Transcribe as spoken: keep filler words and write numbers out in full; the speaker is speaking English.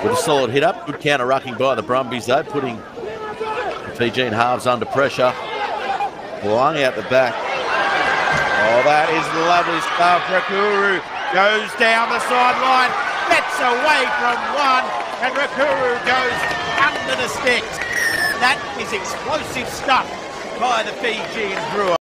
with a solid hit up. Good counter rucking by the Brumbies though, putting the Fijian halves under pressure. Flying out the back. Oh, that is lovely stuff. Rakuru goes down the sideline, gets away from one, and Rakuru goes under the sticks. That is explosive stuff by the Fijian Drua.